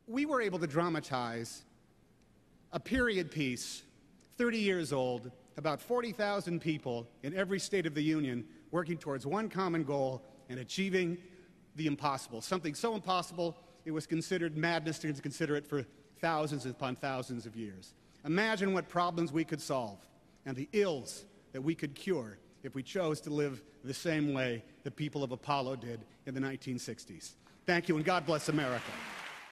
we were able to dramatize a period piece, 30 years old, about 40,000 people in every state of the Union working towards one common goal and achieving the impossible, something so impossible it was considered madness to consider it for thousands upon thousands of years. Imagine what problems we could solve and the ills that we could cure if we chose to live the same way the people of Apollo did in the 1960s. Thank you, and God bless America.